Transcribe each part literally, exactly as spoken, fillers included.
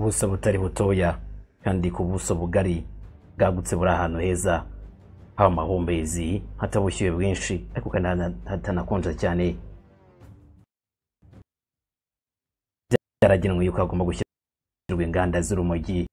ubuso butari butoya kandi ku buso bugari bwagutse buri ahantu heza haba amahumbezi hatabushyuye bwinshi ariko kandi hatanakonja cyane. Byaragenwe yuko hagomba gushyirwa inganda z'urumogi.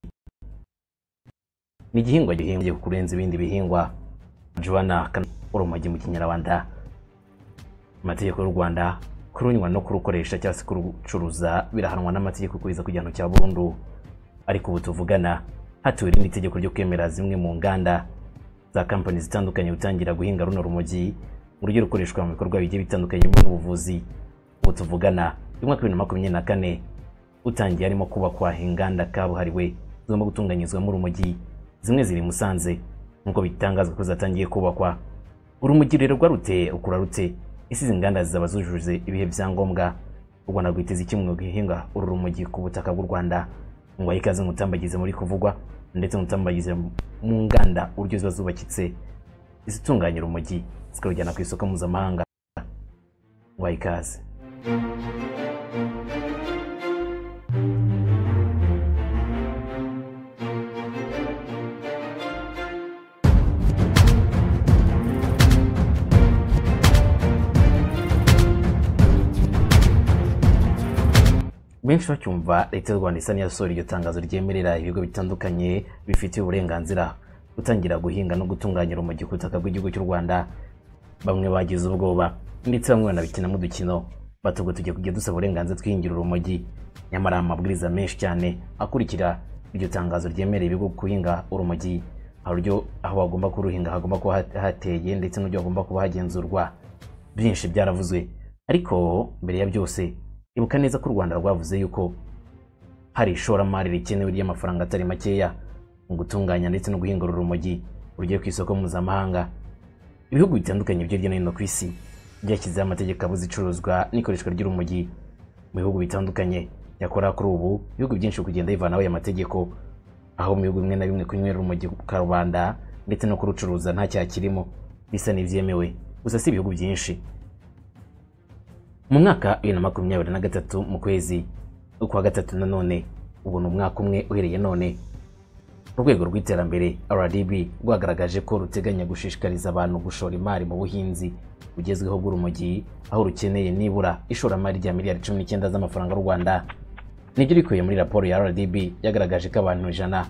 Ni igihingwa gihingiye kurenza ibindi bihingwa. Joana urumogi mu Kinyarwanda. Amategeko y'u Rwanda kurunywa no kurukoresha cyangwa se kurucuruza birahanwa n'amategeko kugeza ku gihano cya burundu. Ariko ubu tuvugana hatuwe irindi tegeko ryo kwemera zimwe mu nganda za kampani zitandukanye gutangira guhinga runo rumogi mu buryo rukoreshwa mu bikorwa bigiye bitandukanye n'ubuvuzi. Ubu tuvugana mu mwaka wa bibiri na makumyabiri na kane utangiye harimo kubakwa inganda kabuhariwe zigomba gutunganyirizwamo urumogi. Zimwe ziri Musanze nkuko bitangazwa ko zatangiye kubakwa. Urumogi rero rwarute rukura rute isi inganda zizaba zujuje ibihe byangombwa. U Rwanda rwiteze iki mu guhinga uru rumogi ku butaka bw'u Rwanda? Ngo ikaze mutambagize muri kuvugwa ndetse mutambagize mu nganda uryo ziba zubakitse izitunganya urumogi zikarujyana ku isoko mpuzamahanga. Ngo ikaze. Benshi bacyumva leta y'u Rwanda isa n'iyasohora iryo tangazo ryemerera ibigo bitandukanye bifitiye uburenganzira gutangira guhinga no gutunganya urumogi ku butaka bw'igihugu cy'u Rwanda. Bamwe bagize ubwoba ndetse bamwe banabikina mu dukino batubwo tujye kujya dusaba uburenganzira twihingira urumogi. Nyamara amabwiriza menshi cyane akurikira iryo tangazo ryemerera ibigo guhinga urumogi, haryo aho bagomba kuruhinga hagomba kuba hateye ndetse n'uburyo bagomba kuba hagenzurwa. Byinshi byaravuzwe ariko mbere ya byose ibuka neza ko u Rwanda rwavuze yuko hari ishoramari rikenewe ry'amafaranga atari makeya mu gutunganya ndetse no guhinga urumogi rugiye ku isoko mpuzamahanga. Ibihugu bitandukanye byo hirya no hino ku isi byashyizeho amategeko abuza icuruzwa n'ikoreshwa ry'urumogi mu bihugu bitandukanye. Yakora kuri ubu ibihugu byinshi kugenda bivanaho aya mategeko, aho mu bihugu bimwe na bimwe kunywera urumogi ku karubanda ndetse no kurucuruza nta cyaha kirimo bisa n'ibyemewe. Gusa si ibihugu byinshi. Mu mwaka wa bibiri na makumyabiri na gatatu mu kwezi ukwa gatatu nanone ubu ni umwaka umwe uhereye none, urwego rw'iterambere R D B rwagaragaje ko ruteganya gushishikariza abantu gushora imari mu buhinzi bugezweho bw'urumogi, aho rukeneye nibura ishoramari rya miliyari cumi n'icyenda z'amafaranga y'u Rwanda. Nibyo rikuye muri raporo ya R D B yagaragaje ko abantu ijana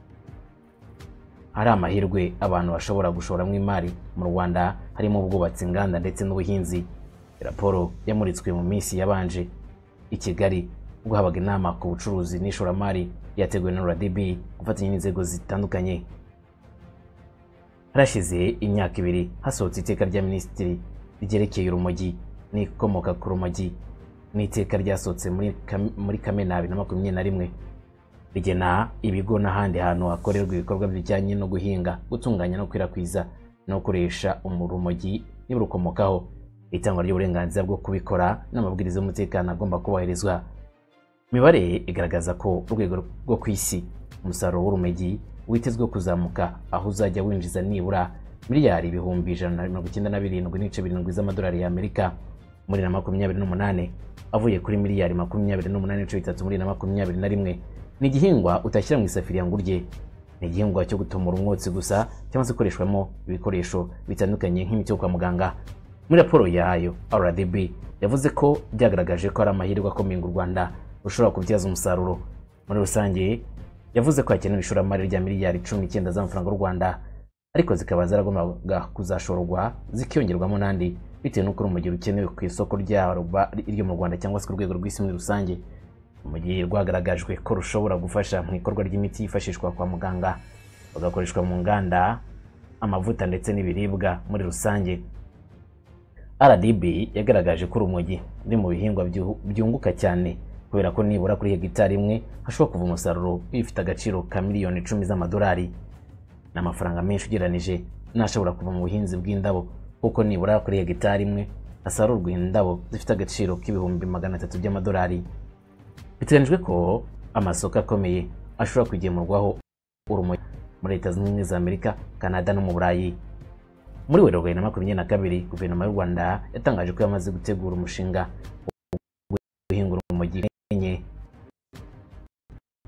hari amahirwe abantu bashobora gushoramo imari mu Rwanda, harimo ubwubatsi, inganda ndetse n'ubuhinzi. Raporo yamuritswe mu minsi yabanje i Kigali ubwo habaga inama ku bucuruzi n'ishoramari yateguwe na R D B gufatanya n'inzego zitandukanye. Harashize imyaka ibiri hasohotse iteka rya minisitiri ryerekeye urumogi n'ikomoka ku rumogi, n'iteka ryasohotse muri muri Kamena bibiri na makumyabiri na rimwe rigena ibigo n'ahandi hantu hakorerwa ibikorwa bijyanye no guhinga, gutunganya no gukwirakwiza no gukoresha urumogi n'ibirukomokaho. Itangwa ry'uburenganzira bwo kubikora n'amabwiriza y'umutekano agomba kubahirizwa. Imibare igaragaza ko urwego rwo ku isi umusaruro w'urumogi witezwe kuzamuka, aho uzajya winjiza nibura miliyari ibihumbi ijana na mirongo icyenda na birindwi n'ibice birindwi z'amadolari y'Amerika muri na makumyabiri n'umunani, avuye kuri miliyari makumyabiri n'umunani n'ibice bitatu muri na makumyabiri na rimwe. Ni igihingwa utashyira mu isafuriya ngo urye. Ni igihingwa cyo gutumura umwotsi gusa cyangwa se gukoreshwamo ibikoresho bitandukanye nk'imiti yo kwa muganga. Muri raporo yayo R D B yavuze ko byagaragaje ko ari amahirwe akomeye u Rwanda rushobora kubyaza umusaruro. Muri rusange yavuze ko hakenewe ishoramari rya miliyari cumi n'icyenda z'amafaranga y'u Rwanda, ariko zikaba zaragombaga kuzashorwa zikiyongerwamo n'andi bitewe n'uko urumogi rukenewe ku isoko ryo mu Rwanda cyangwa se ku rwego rw'isi muri rusange. Urumogi rwagaragajwe ko rushobora gufasha mu ikorwa ry'imiti yifashishwa kwa muganga, bagakoreshwa mu nganda, amavuta ndetse n'ibiribwa muri rusange. R D B yagaragaje ko urumogi ruri mu bihingwa byunguka cyane kubera ko nibura kuri hegitari imwe hashobora kuva umusaruro bifite agaciro ka miliyoni icumi z'amadolari. N'amafaranga menshi ugereranije nashobora kuva mu buhinzi bw'indabo, kuko nibura kuri hegitari imwe hasarurwa indabo zifite agaciro k'ibihumbi magana atatu by'amadolari. Biteganijwe ko amasoko akomeye ashobora kugemurwaho urumogi muri Leta Zunze Ubumwe za Amerika, Canada no mu Burayi. Muri Werurwe bibiri na makumyabiri na kabiri guverinoma y'u Rwanda yatangaje ko yamaze gutegura umushinga wo guhinga urumogi enye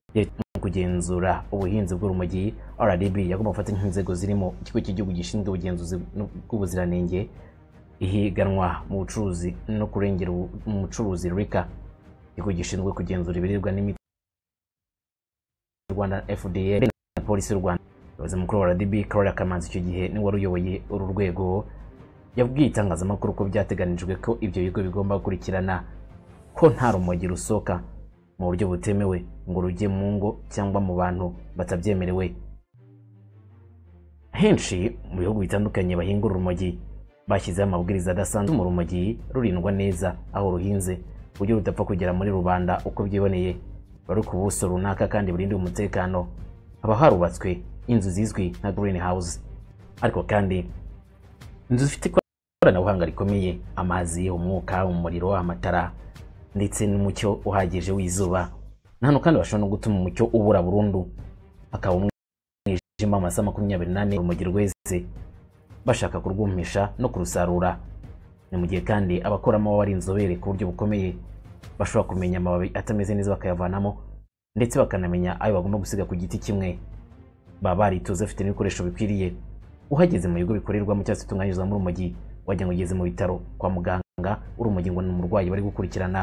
kugenzura ubuhinzi bw'urumogi. R D B yagomba gufata inzego zirimo ikigo cy'igihugu gishinzwe ubugenzuzi bw'ubuziranenge, ihiganwa mu bucuruzi no kurengera umucuruzi R I C A, ikigo gishinzwe kugenzura ibiribwa n'imiti Rwanda F D A na polisi y'u Rwanda. Umuyobozi mukuru wa R D B Karoli Kamanzi icyo gihe ni wari uyoboye uru rwego, yabwiye itangazamakuru ko byateganijwe ko ibyo bigo bigomba gukurikirana ko nta rumogi rusoka mu buryo butemewe ngo rujye mu ngo cyangwa mu bantu batabyemerewe. Henshi mu bihugu bitandukanye bahinga urumogi bashyizeho amabwiriza adasanzwe mu rumogi rurindwa neza aho ruhinze, buryo rudapfa kugera muri rubanda uko byiboneye, bari ku buso runaka kandi burinde umutekano. Haba harubatswe inzu zizwi nka greenhouse, ariko kandi inzu zifite ikoranabuhanga rikomeye, amazi, umwuka, umuriro, amatara ndetse n'umucyo uhagije w'izuba. Nano kandi bashobora no gutuma umucyo ubura burundu, akaba umwijima amasaha makumyabiri n'ane urumogi rweze, bashaka kurwumisha no kurusarura. Ni mu gihe kandi abakoramo baba ari inzobere ku buryo bukomeye, bashobora kumenya amababi atameze neza bakayavanamo, ndetse bakanamenya ayo bagomba gusiga ku giti kimwe. Baba baritoza bafite n'ibikoresho bikwiriye. Uhageze mu bigo bikorerwamo cyangwa se itunganyirizwamo urumogi, wajya ngo ugeze mu bitaro, kwa muganga, urumogi ngo ni umurwayi bari gukurikirana.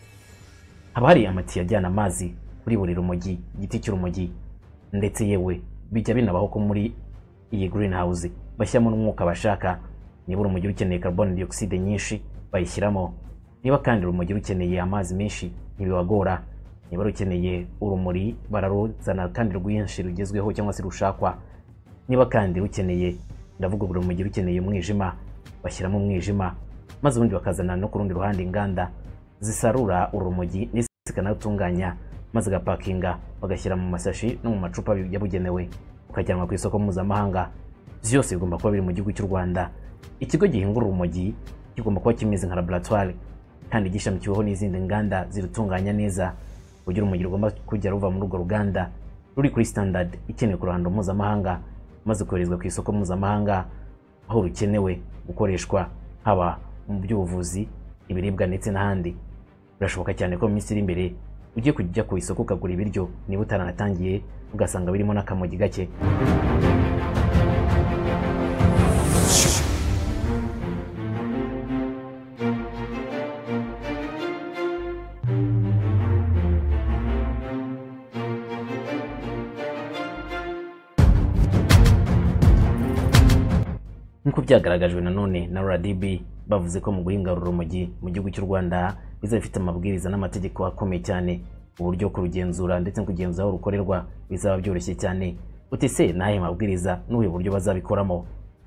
Haba hari amatiyo ajyana amazi kuri buri rumogi, igiti cy'urumogi, ndetse yewe bijya binabaho ko muri iyi greenhouse bashyiramo n'umwuka bashaka. Niba urumogi rukeneye carbon dioxide nyinshi bayishyiramo, niba kandi urumogi rukeneye amazi menshi ntibibagora, niba rukeneye urumuri bararuzana kandi rwinshi rugezweho cyangwa se rushakwa, niba kandi rukeneye, ndavuga urumogi rukeneye umwijima, bashyiramo umwijima, maze ubundi bakazana no ku rundi ruhande inganda zisarura urumogi zikanatunganya, maze gapakinga bagashyira mu masashi no mu macupa yabugenewe, ukajyanwa ku isoko mpuzamahanga. Byose bigomba kuba biri mu gihugu cy'u Rwanda. Ikigo gihinga urumogi kigomba kuba kimeze nka laboratoire kandi gishamikiweho n'izindi nganda zirutunganya neza, kugira urumogi rugomba kujya ruva muri urwo ruganda ruri kuri standard ikenewe ku ruhando mpuzamahanga, maze koherezwa ku isoko mpuzamahanga aho rukenewe gukoreshwa, haba mu by'ubuvuzi, ibiribwa ndetse n'ahandi. Birashoboka cyane ko mu minsi iri imbere ugiye kujya ku isoko ukagura ibiryo, niba utaranatangiye ugasanga birimo n'akamogi gake. Nkuko byagaragajwe nanone na R D B, bavuze ko mu guhinga urumogi mu gihugu cy'u Rwanda biza bifite amabwiriza n'amategeko akomeye cyane, uburyo kurugenzura ndetse no kugenzura aho rukorerwa bizaba byoroshye cyane. Utese nahe mabwiriza n'ubu buryo bazabikoramo.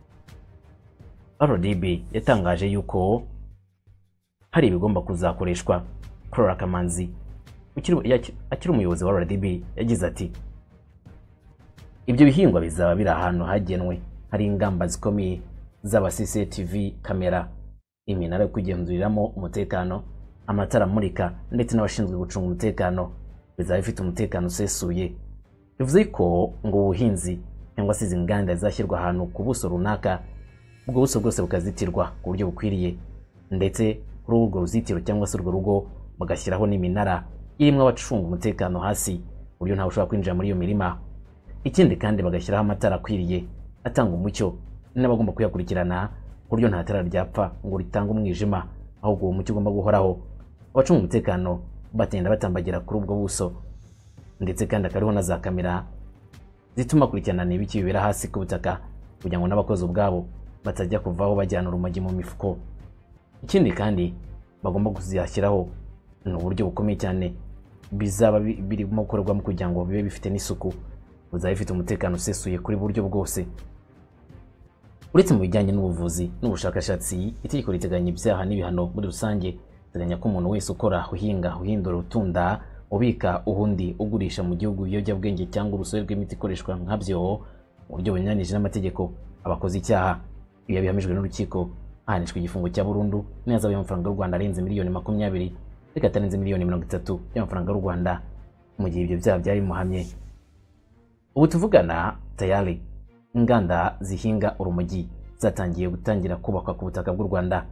R D B yatangaje yuko hari ibigomba kuzakoreshwa. Karoli Kamanzi akiri umuyobozi wa R D B yagize ati, ibyo bihingwa bizaba biri ahantu hagenwe, hari ingamba zikomeye z'aba C C T V kamera, iminara yo kugenzuriramo umutekano, amatara amurika ndetse n'abashinzwe gucunga umutekano. Bizaba bifite umutekano usesuye. Bivuze ko ngo ubuhinzi cyangwa se izi nganda zashyirwa ahantu ku buso runaka, ubwo buso bwose bukazitirwa ku buryo bukwiriye, ndetse kuri urwo ruzitiro cyangwa se urwo rugo bagashyiraho n'iminara irimo abacunga umutekano hasi, uburyo ntawe ushobora kwinjira muri iyo mirima. Ikindi kandi bagashyiraho amatara akwiriye atanga umucyo, n'abagomba kuyakurikirana ku buryo nta tara ryapfa ngo ritanga umwijima, ahubwo uwo mucyo ugomba guhoraho. Abacunga umutekano batenda batambagira kuri ubwo buso, ndetse kandi akariho na za kamera zituma kurikirana n'ibiki bibera hasi ku butaka, kugira ngo n'abakozi ubwabo batajya kuvaho bajyana urumogi mu mifuko. Ikindi kandi bagomba kuziyashyiraho ni uburyo bukomeye cyane bizaba birimo gukorerwamo kugira ngo bibe bifite n'isuku, buzaba bifite umutekano usesuye kuri buryo bwose. Uretse mu bijyanye n'ubuvuzi n'ubushakashatsi, itegeko riteganya ibyaha n'ibihano muri rusange. Riteganya ko umuntu wese ukora, uhinga, uhindura, utunda, ubika, uhundi, ugurisha mu gihugu ibiyobyabwenge cyangwa urusobe rw'imiti ikoreshwa nkabyo mu buryo bunyuranije n'amategeko, abakoze icyaha. Iyo bihamijwe n'urukiko ahanishwa igifungo cya burundu n'ihazabu y'amafaranga y'u Rwanda arenze miliyoni makumyabiri reka atarenze miliyoni mirongo itatu y'amafaranga y'u Rwanda mu gihe ibyo byaha byari bimuhamye. Ubu tuvugana tayari inganda zihinga urumogi zatangiye gutangira kubakwa ku butaka bw'u Rwanda.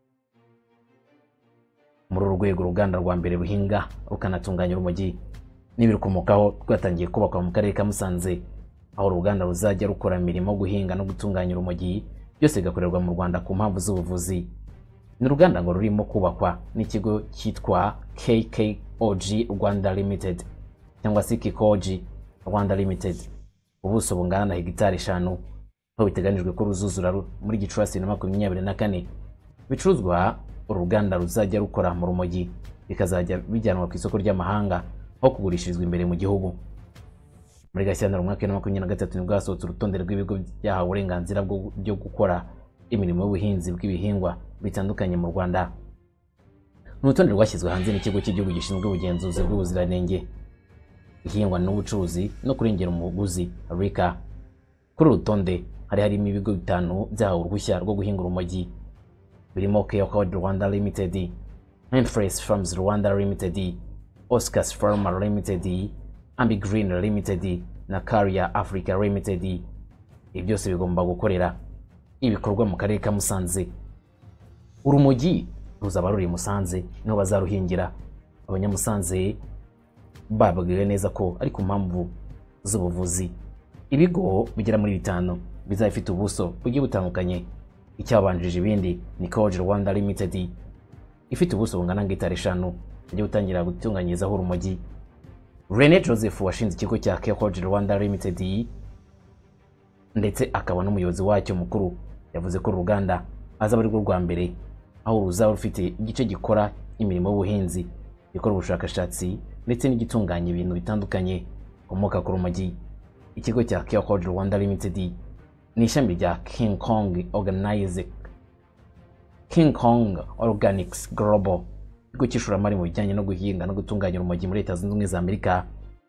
Muri uru rwego uruganda rwa mbere ruhinga rukanatunganya urumogi n'ibirukomokaho rwatangiye kubakwa mu karere ka Musanze, aho uruganda ruzajya rukora imirimo guhinga no gutunganya urumogi, byose bigakorerwa mu Rwanda ku mpamvu z'ubuvuzi. Ni uruganda ngo rurimo kubakwa n'ikigo cyitwa K K O G Rwanda Limited cyangwa se K K O G Rwanda Limited. Ubuso bungana na hegitari eshanu, aho biteganijwe ko ruzuzura muri Gicurasi na makumyabiri na kane. Bicuruzwa uruganda ruzajya rukora mu rumogi bikazajya bijyanwa ku isoko ry'amahanga aho kugurishirizwa imbere mu gihugu. Muri Gashyantare umwaka wa makumyabiri na gatatu nibwo hasohotse urutonde rw'ibigo byahawe uburenganzira bwo gukora imirimo y'ubuhinzi bw'ibihingwa bitandukanye mu Rwanda. Urutonde rwashyizwe hanze n'ikigo cy'igihugu gishinzwe ubugenzuzi bw'ubuziranenge, ihingwa n'ubucuruzi no kurengera umuguzi R I C A. Kuri urutonde hari harimo ibigo bitanu byahawe uruhushya rwo guhinga urumogi, birimo K K O G Rwanda Limited, Enfresh Farms Rwanda Limited, Oscars Pharma Limited, Ambi Green Limited na Carrier Africa Limited. Ibi byose bigomba gukorera ibikorwa mu karere ka Musanze. Urumogi ruzaba ruri Musanze niho bazaruhingira. Abanyamusanze bababwiwe neza ko ari ku mpamvu z'ubuvuzi. Ibigo bigera muri bitanu bizafite ubuso bugiye butandukanye. Icyabanjije ibindi ni K K O G Rwanda Limited ifite ubuso bungana n'hegitari eshanu, igiye gutangira gutunganyirizaho urumogi. René Joseph washinze ikigo cya K K O G Rwanda Limited ndetse akaba n'umuyobozi wacyo mukuru, yavuze ko uruganda azaba ari rwo rwa mbere aho ruzaba rufite igice gikora imirimo y'ubuhinzi, gikora ubushakashatsi ndetse n'igitunganya ibintu bitandukanye ukomoka ku rumogi. Ikigo cya K K O G Rwanda Limited ni ishami rya King Kong Organize King Kong Organics Global, ikigo cy'ishoramari mu bijyanye no guhinga no gutunganya urumogi muri Leta Zunze Ubumwe za Amerika.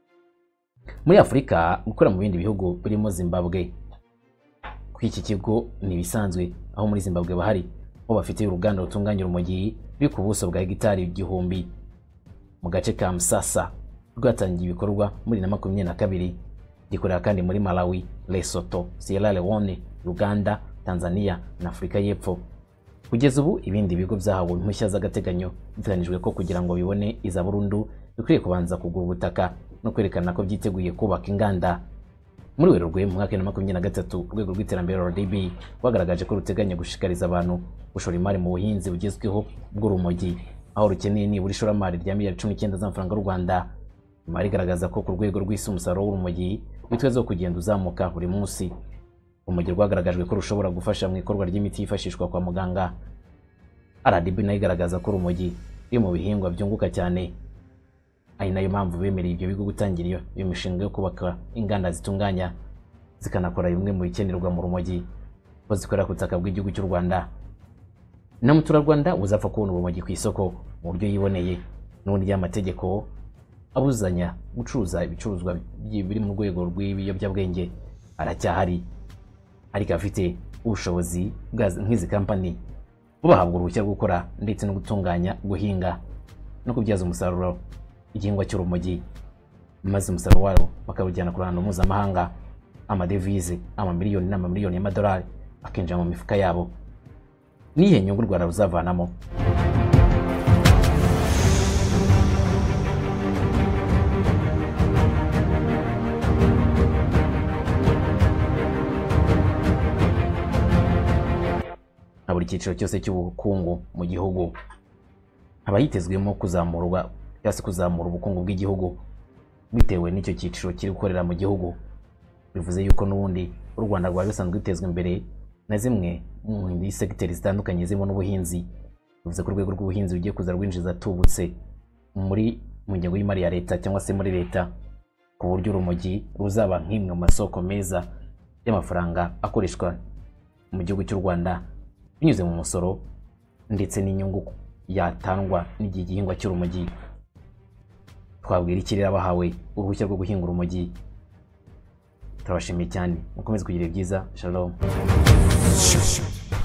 Muri Afurika gukora mu bindi bihugu birimo Zimbabwe. Ku iki kigo ni bisanzwe aho muri Zimbabwe bahari aho bafite uruganda rutunganya urumogi ruri ku buso bwa hegitari igihumbi mu gace ka Msasa, rwatangiye ibikorwa muri na makumyabiri na kabiri. Gikorera kandi muri Malawi, Lesotho, Sierra Leone, Uganda, Tanzania na Afurika y'Epfo. Kugeza ubu ibindi bigo byahawe impushya z'agateganyo biteganijwe ko kugira ngo bibone iza burundu bikwiye kubanza kugura ubutaka no kwerekana ko byiteguye kubaka inganda. Muri Werurwe mu mwaka wa makumyabiri na gatatu, urwego rw'iterambere R D B rwagaragaje ko ruteganya gushishikariza abantu gushora imari mu buhinzi bugezweho bw'urumogi, aho rukeneye nibura ishoramari rya miliyari cumi n'icyenda z'amafaranga y'u Rwanda. Imari igaragaza ko ku rwego rw'isi umusaruro w'urumogi witezweho kugenda uzamuka buri munsi. Urumogi rwagaragajwe ko rushobora gufasha mu ikorwa ry'imiti yifashishwa kwa muganga. R D B nayo igaragaza ko urumogi ruri mu bihingwa byunguka cyane, ari nayo mpamvu bemereye ibyo bigo gutangira iyo mishinga yo kubaka inganda zitunganya zikanakora bimwe mu bikenerwa mu rumogi ko zikorera ku butaka bw'igihugu cy'u Rwanda. Na muturarwanda uzapfa kubona urumogi ku isoko mu buryo yiboneye n'ubundi y'amategeko abuzanya gucuruza ibicuruzwa biri mu rwego rw'ibiyobyabwenge aracyahari, ariko afite ubushobozi nk'izi kampani bahabwa uruhushya rwo gukora ndetse no gutunganya, guhinga no kubyaza umusaruro igihingwa cy'urumogi, maze umusaruro wabo bakawujyana ku ruhando mpuzamahanga, amadevize amamiliyoni n'amamiliyoni y'amadolari akinjira mu mifuka yabo. Nihe nyungu u Rwanda ruzavanamo? Na buri cyiciro cyose cy'ubukungu mu gihugu haba hitezwemo kuzamurwa cyangwa kuzamura ubukungu bw'igihugu bitewe n'icyo cyiciro kiri gukorera mu gihugu. Bivuze yuko n'ubundi u Rwanda rwari rusanzwe rutezwe imbere na zimwe mu segiteri zitandukanye zirimo n'ubuhinzi. Bivuze ko urwego rw'ubuhinzi rugiye kuza rwinjiza tubutse muri mu ngengo y'imari ya leta cyangwa se muri leta, ku buryo urumogi ruzaba nk'imwe mu masoko meza y'amafaranga akoreshwa mu gihugu cy'u Rwanda binyuze mu musoro ndetse n'inyungu yatangwa n'igihe igihingwa cy'urumogi. Twabwira ikirere abahawe uruhushya rwo guhinga urumogi. Turabashimiye cyane, mukomeze kugira byiza. Shalom.